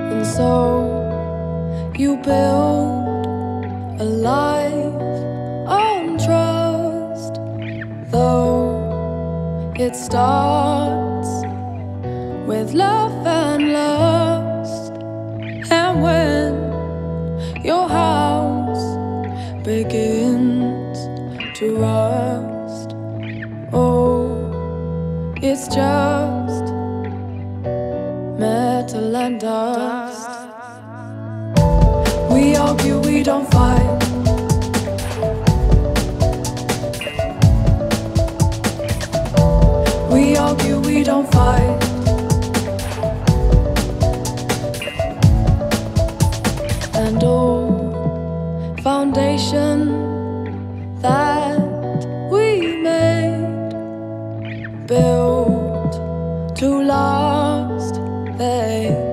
And so you build a life on trust, though it starts with love and lust. And when your house begins to rust, oh, it's just metal and dust. We argue, we don't fight. We argue, we don't fight. And oh, foundation that we made, built to last, they